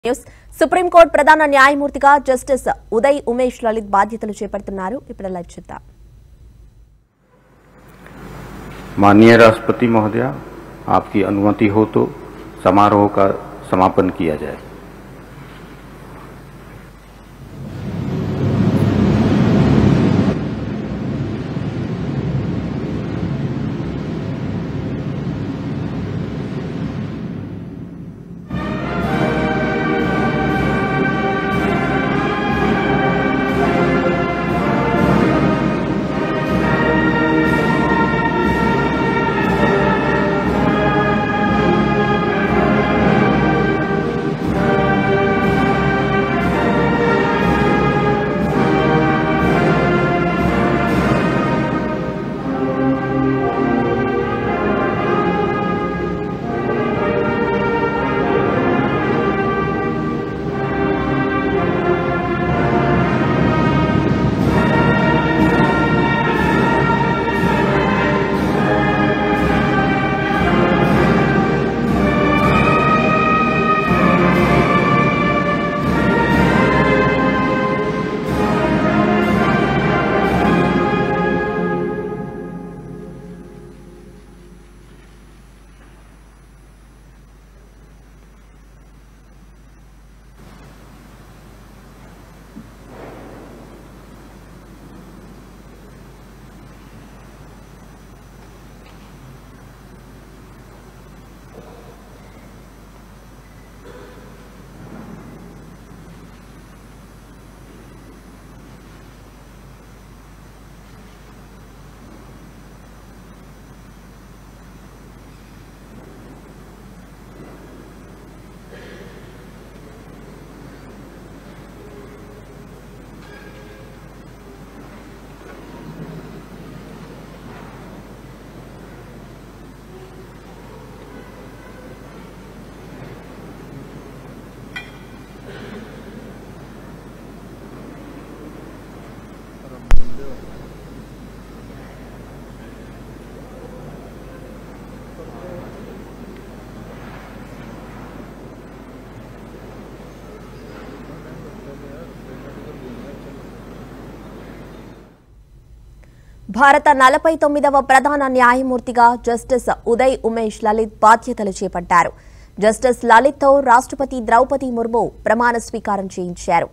News supreme court ప్రధాన న్యాయమూర్తిగా justice Uday Umesh Lalit బాధ్యతలు చేపడుతున్నారు. ఇప్పుడు లైవ్ చూద్దాం. माननीय राष्ट्रपति महोदया, आपकी अनुमति हो तो समारोह का समापन किया जाए. భారత 49వ ప్రధాన న్యాయమూర్తిగా జస్టిస్ ఉదయ్ ఉమేష్ లలిత్ బాధ్యతలు చేపట్టారు. జస్టిస్ లలిత్తో రాష్ట్రపతి ద్రౌపది ముర్ము ప్రమాణ స్వీకారం చేయించారు.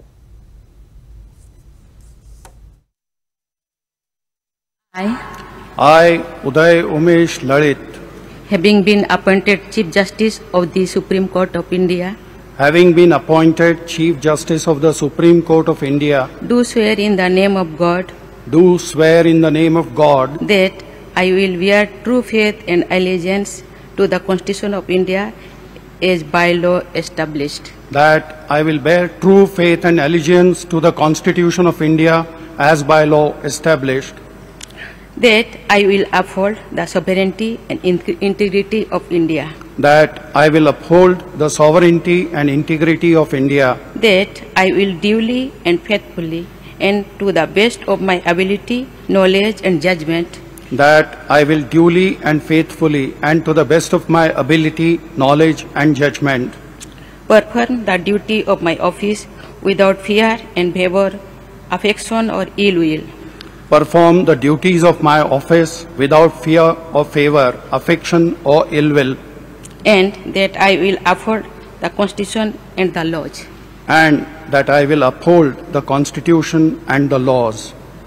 I, Uday Umesh Lalit, having been appointed Chief Justice of the Supreme Court of India, having been appointed Chief Justice of the Supreme Court of India, do swear in the name of God do swear in the name of God that I will bear true faith and allegiance to the Constitution of India as by law established, that I will bear true faith and allegiance to the Constitution of India as by law established, that I will uphold the sovereignty and integrity of India, that I will uphold the sovereignty and integrity of India, that I will duly and faithfully and to the best of my ability, knowledge and judgment, that I will duly and faithfully and to the best of my ability, knowledge and judgment perform the duty of my office without fear and favor, affection or ill will, perform the duties of my office without fear or favor, affection or ill will, and that I will uphold the Constitution and the laws, and that I will uphold the Constitution and the laws.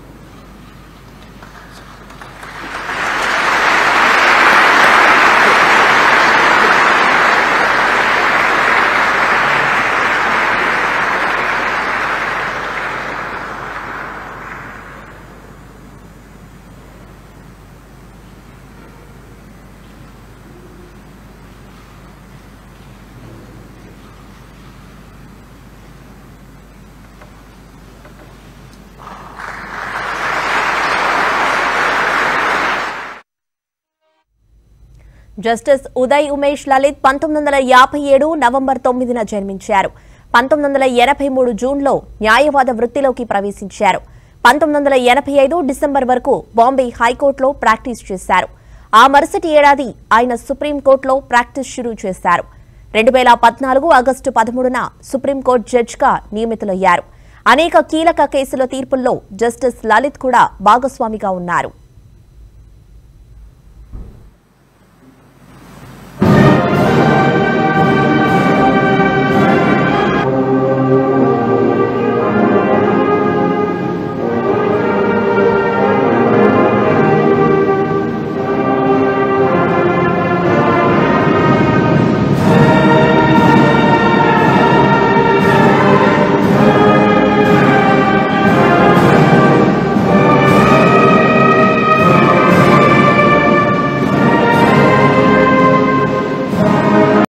Justice Uday Umesh Lalit 1957 November 9న జన్మించారు. 1983 జూన్లో న్యాయవాద వృత్తిలోకి ప్రవేశించారు. 1985 December వరకు బాంబే హైకోర్టులో practice చేశారు. ఆ మరుసటి ఏడాది ఆయన సుప్రీం కోర్టులో ప్రాక్టీస్ షురూ చేశారు. 2014 ఆగస్టు 13న సుప్రీంకోర్టు జడ్జిగా నియమితులయ్యారు. అనేక కీలక కేసుల తీర్పుల్లో జస్టిస్ లలిత్ కూడా భాగస్వామిగా ఉన్నారు.